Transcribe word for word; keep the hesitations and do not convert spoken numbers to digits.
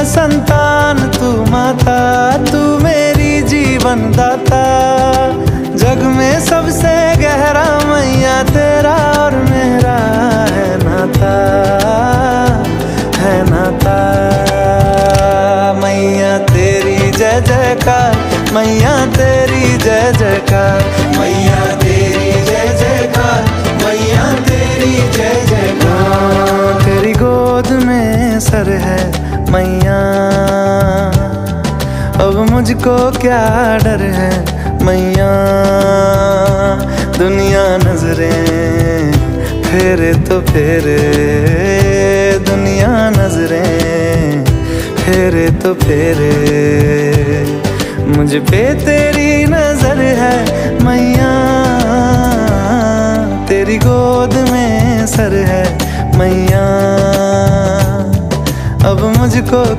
संतान तू माता, तू मेरी जीवन दाता। जग में सबसे गहरा मैया तेरा और मेरा है नाता, है नाता। मैया तेरी जय जयकार, मैया तेरी जय जयकार, मैया तेरी जय जयकार, मैया तेरी जय जयकार। तेरी गोद में सर है मैया, अब मुझको क्या डर है मैया। दुनिया नजरें फेरे तो फेरे, दुनिया नजरें फेरे तो फेरे। मुझ पे तेरी नजर है मैया, तेरी गोद में सर है मैया, अब मुझको